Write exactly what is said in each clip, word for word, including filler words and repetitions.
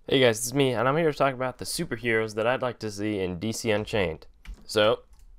Hey guys, it's me, and I'm here to talk about the superheroes that I'd like to see in D C Unchained. So,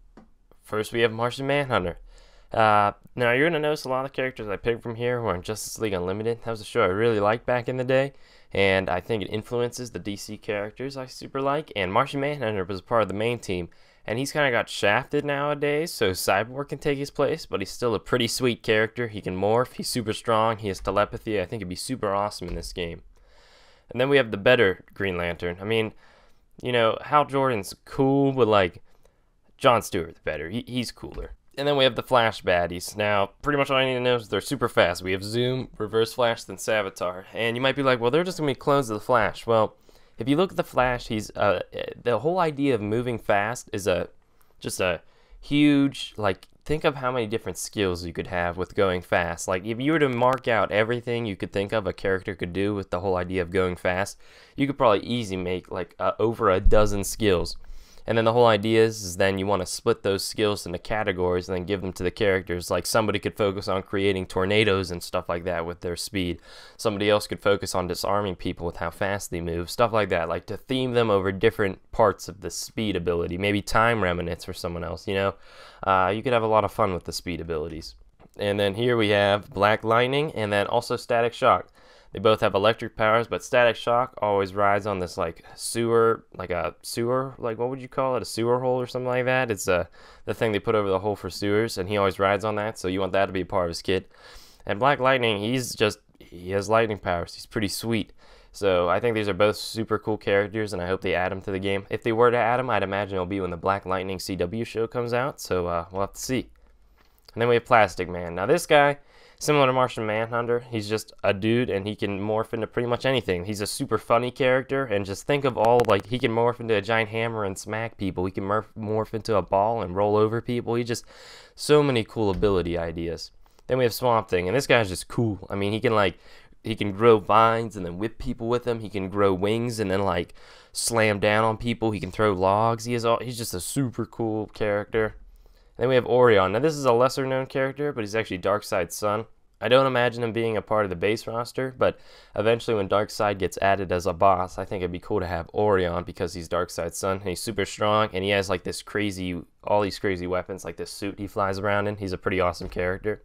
first we have Martian Manhunter. Uh, now, you're going to notice a lot of characters I picked from here were in Justice League Unlimited. That was a show I really liked back in the day, and I think it influences the D C characters I super like. And Martian Manhunter was part of the main team, and he's kind of got shafted nowadays, so Cyborg can take his place, but he's still a pretty sweet character. He can morph, he's super strong, he has telepathy. I think it'd be super awesome in this game. And then we have the better Green Lantern. I mean, you know, Hal Jordan's cool, but like John Stewart's better. He, he's cooler. And then we have the Flash baddies. Now, pretty much all I need to know is they're super fast. We have Zoom, Reverse Flash, then Savitar. And you might be like, well, they're just going to be clones of the Flash. Well, if you look at the Flash, he's uh, the whole idea of moving fast is a just a huge, like, think of how many different skills you could have with going fast. Like, if you were to mark out everything you could think of a character could do with the whole idea of going fast, you could probably easily make like uh, over a dozen skills. And then the whole idea is, is then you want to split those skills into categories and then give them to the characters. Like, somebody could focus on creating tornadoes and stuff like that with their speed. Somebody else could focus on disarming people with how fast they move. Stuff like that. Like, to theme them over different parts of the speed ability. Maybe time remnants for someone else, you know? Uh, you could have a lot of fun with the speed abilities. And then here we have Black Lightning and then also Static Shock. They both have electric powers, but Static Shock always rides on this like sewer, like a sewer, like what would you call it, a sewer hole or something like that? It's uh, the thing they put over the hole for sewers, and he always rides on that, so you want that to be a part of his kit. And Black Lightning, he's just, he has lightning powers. He's pretty sweet. So I think these are both super cool characters, and I hope they add them to the game. If they were to add them, I'd imagine it'll be when the Black Lightning C W show comes out, so uh, we'll have to see. And then we have Plastic Man. Now this guy, similar to Martian Manhunter, he's just a dude and he can morph into pretty much anything. He's a super funny character, and just think of all, like, he can morph into a giant hammer and smack people. He can morph, morph into a ball and roll over people. He just, so many cool ability ideas. Then we have Swamp Thing, and this guy's just cool. I mean, he can like, he can grow vines and then whip people with them. He can grow wings and then like slam down on people. He can throw logs. He is all, he's just a super cool character. Then we have Orion. Now this is a lesser known character, but he's actually Darkseid's son. I don't imagine him being a part of the base roster, but eventually when Darkseid gets added as a boss, I think it'd be cool to have Orion because he's Darkseid's son. And he's super strong, and he has like this crazy, all these crazy weapons, like this suit he flies around in. He's a pretty awesome character.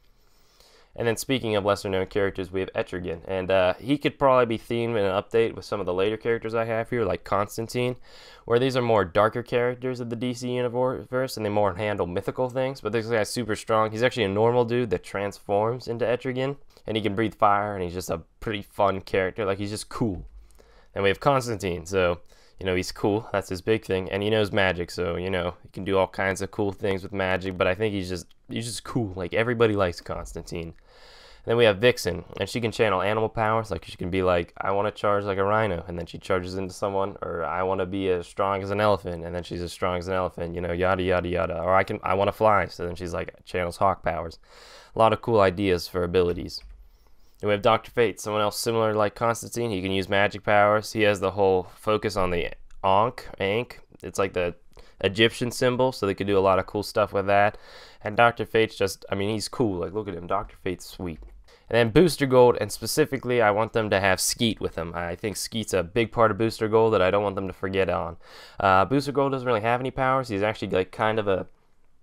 And then speaking of lesser known characters, we have Etrigan, and uh, he could probably be themed in an update with some of the later characters I have here, like Constantine, where these are more darker characters of the D C universe, and they more handle mythical things. But this guy's super strong. He's actually a normal dude that transforms into Etrigan, and he can breathe fire, and he's just a pretty fun character. Like, he's just cool. And we have Constantine, so, you know, he's cool. That's his big thing. And he knows magic, so, you know, he can do all kinds of cool things with magic, but I think he's just, he's just cool. Like, everybody likes Constantine. And then we have Vixen, and she can channel animal powers. Like, she can be like, I want to charge like a rhino, and then she charges into someone, or I want to be as strong as an elephant, and then she's as strong as an elephant, you know, yada, yada, yada. Or I can, I want to fly, so then she's like, channels hawk powers. A lot of cool ideas for abilities. And we have Doctor Fate, someone else similar like Constantine. He can use magic powers. He has the whole focus on the Ankh, Ankh. It's like the Egyptian symbol, so they could do a lot of cool stuff with that. And Doctor Fate's just, I mean, he's cool. Like, look at him. Doctor Fate's sweet. And then Booster Gold, and specifically I want them to have Skeet with them. I think Skeet's a big part of Booster Gold that I don't want them to forget on. Uh, Booster Gold doesn't really have any powers. He's actually like kind of a,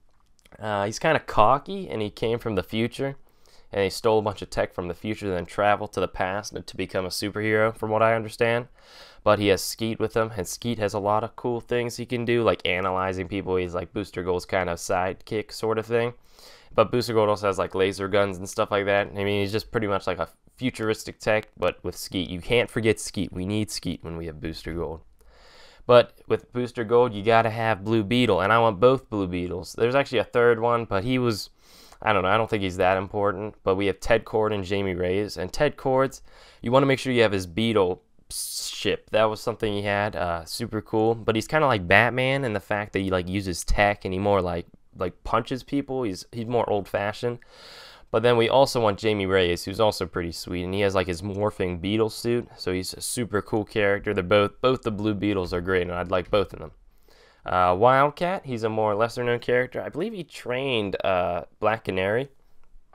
uh, he's kind of cocky, and he came from the future. And he stole a bunch of tech from the future, then traveled to the past to become a superhero, from what I understand. But he has Skeet with him, and Skeet has a lot of cool things he can do, like analyzing people. He's like Booster Gold's kind of sidekick sort of thing. But Booster Gold also has like laser guns and stuff like that. I mean, he's just pretty much like a futuristic tech, but with Skeet. You can't forget Skeet. We need Skeet when we have Booster Gold. But with Booster Gold, you gotta have Blue Beetle, and I want both Blue Beetles. There's actually a third one, but he was, I don't know, I don't think he's that important. But we have Ted Kord and Jamie Reyes. And Ted Kord's, you want to make sure you have his Beetle ship. That was something he had, uh, super cool. But he's kind of like Batman in the fact that he like uses tech, and he more like like punches people. He's he's more old-fashioned. But then we also want Jamie Reyes, who's also pretty sweet, and he has like his morphing beetle suit, so he's a super cool character. They're both both the Blue Beetles are great, and I'd like both of them. Uh, Wildcat, he's a more lesser known character. I believe he trained uh, Black Canary,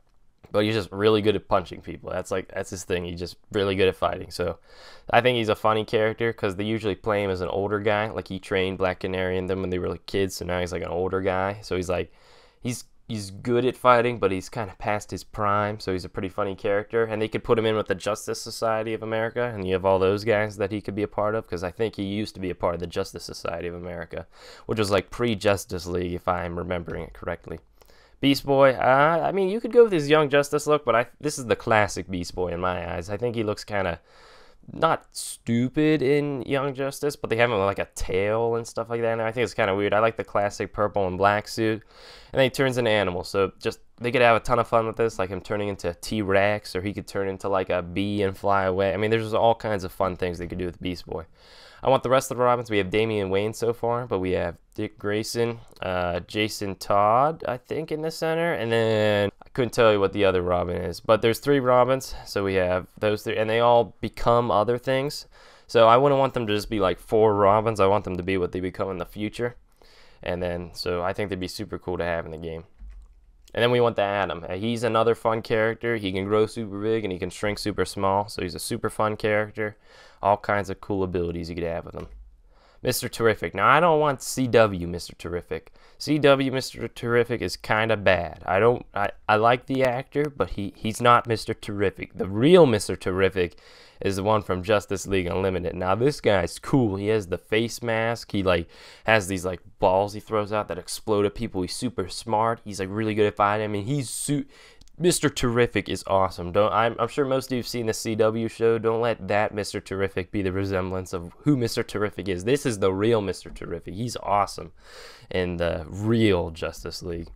but he's just really good at punching people. That's like that's his thing. He's just really good at fighting. So I think he's a funny character because they usually play him as an older guy. Like he trained Black Canary and them when they were like kids, so now he's like an older guy. So he's like he's he's good at fighting, but he's kind of past his prime. So he's a pretty funny character. And they could put him in with the Justice Society of America, and you have all those guys that he could be a part of, because I think he used to be a part of the Justice Society of America, which was like pre-Justice League, if I'm remembering it correctly. Beast Boy, uh, I mean, you could go with his Young Justice look, but I this is the classic Beast Boy in my eyes. I think he looks kind of not stupid in Young Justice, but they have him with like a tail and stuff like that. And I think it's kind of weird. I like the classic purple and black suit, and then he turns into animals. So just they could have a ton of fun with this, like him turning into T-Rex, or he could turn into like a bee and fly away. I mean, there's all kinds of fun things they could do with Beast Boy. I want the rest of the Robins. We have Damian Wayne so far, but we have Dick Grayson, uh, Jason Todd, I think, in the center, and then I couldn't tell you what the other Robin is, but there's three Robins, so we have those three, and they all become other things. So I wouldn't want them to just be like four Robins. I want them to be what they become in the future, and then so I think they'd be super cool to have in the game. And then we want the Atom. He's another fun character. He can grow super big and he can shrink super small. So he's a super fun character. All kinds of cool abilities you could have with him. Mister Terrific. Now, I don't want C W Mister Terrific. C W Mister Terrific is kind of bad. I don't. I, I like the actor, but he, he's not Mister Terrific. The real Mister Terrific is the one from Justice League Unlimited. Now, this guy's cool. He has the face mask. He, like, has these, like, balls he throws out that explode at people. He's super smart. He's, like, really good at fighting. I mean, he's su- Mister Terrific is awesome. Don't I'm, I'm sure most of you have seen the C W show. Don't let that Mister Terrific be the resemblance of who Mister Terrific is. This is the real Mister Terrific. He's awesome in the real Justice League.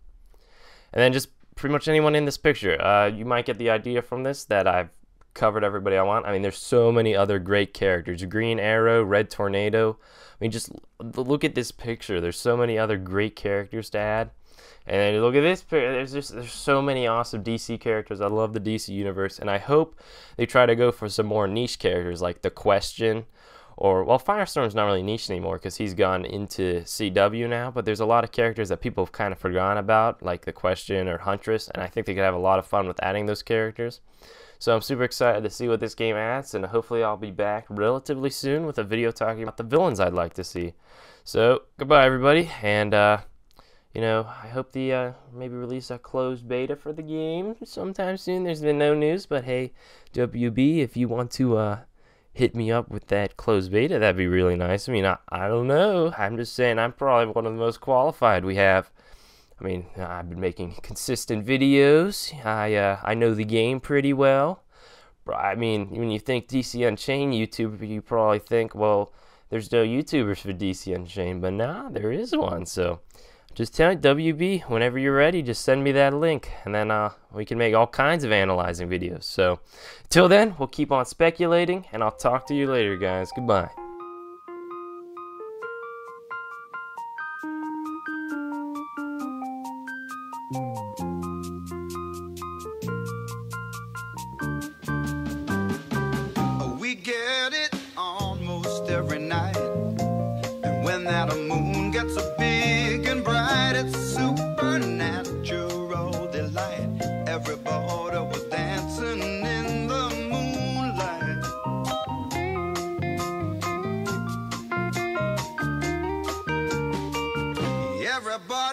And then just pretty much anyone in this picture. Uh, you might get the idea from this that I've covered everybody I want. I mean, there's so many other great characters. Green Arrow, Red Tornado. I mean, just look at this picture. There's so many other great characters to add. And then look at this. There's just there's so many awesome D C characters. I love the D C universe, and I hope they try to go for some more niche characters like the Question, or well, Firestorm's not really niche anymore because he's gone into C W now. But there's a lot of characters that people have kind of forgotten about, like the Question or Huntress, and I think they could have a lot of fun with adding those characters. So I'm super excited to see what this game adds, and hopefully I'll be back relatively soon with a video talking about the villains I'd like to see. So goodbye, everybody, and uh, you know, I hope the uh, maybe release a closed beta for the game sometime soon. There's been no news, but hey, W B, if you want to uh, hit me up with that closed beta, that'd be really nice. I mean, I, I don't know. I'm just saying I'm probably one of the most qualified we have. I mean, I've been making consistent videos. I uh, I know the game pretty well. I mean, when you think D C Unchained YouTube, you probably think, well, there's no YouTubers for D C Unchained, but nah, there is one. So just tell W B, whenever you're ready, just send me that link, and then uh, we can make all kinds of analyzing videos. So till then, we'll keep on speculating, and I'll talk to you later, guys. Goodbye. We get it almost every night, and when that moon gets so big and bright, it's supernatural delight. Everybody was dancing in the moonlight. Everybody